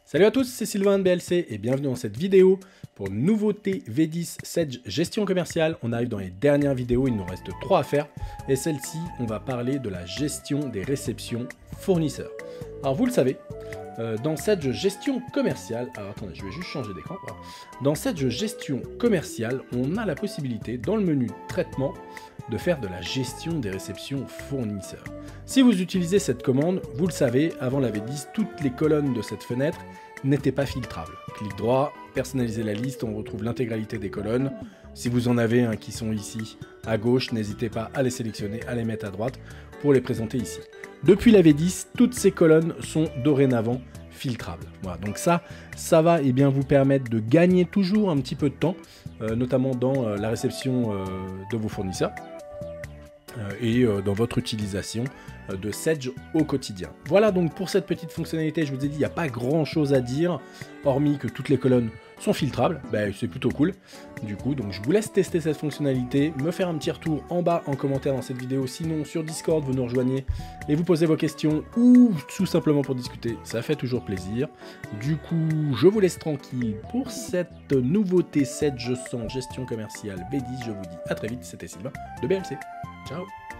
Salut à tous, c'est Sylvain de BLC et bienvenue dans cette vidéo pour nouveauté V10 Sedge gestion commerciale. On arrive dans les dernières vidéos, il nous reste 3 à faire et celle-ci, on va parler de la gestion des réceptions fournisseurs. Alors vous le savez, dans cette gestion commerciale, alors attendez, je vais juste changer d'écran. Voilà. Dans cette gestion commerciale, on a la possibilité dans le menu traitement de faire de la gestion des réceptions fournisseurs. Si vous utilisez cette commande, vous le savez, avant la V10, toutes les colonnes de cette fenêtre n'étaient pas filtrables. Clic droit, personnaliser la liste, on retrouve l'intégralité des colonnes. Si vous en avez un qui sont ici à gauche, n'hésitez pas à les sélectionner, à les mettre à droite pour les présenter ici. Depuis la V10, toutes ces colonnes sont dorénavant filtrables. Voilà, donc ça va vous permettre de gagner toujours un petit peu de temps, notamment dans la réception de vos fournisseurs et dans votre utilisation de Sedge au quotidien. Voilà donc pour cette petite fonctionnalité, je vous ai dit, il n'y a pas grand chose à dire, hormis que toutes les colonnes sont filtrables, c'est plutôt cool. Du coup, donc je vous laisse tester cette fonctionnalité, me faire un petit retour en bas en commentaire dans cette vidéo, sinon sur Discord, vous nous rejoignez et vous posez vos questions, ou tout simplement pour discuter, ça fait toujours plaisir. Du coup, je vous laisse tranquille pour cette nouveauté Sedge sans gestion commerciale B10, je vous dis à très vite, c'était Sylvain de BLC. Ciao.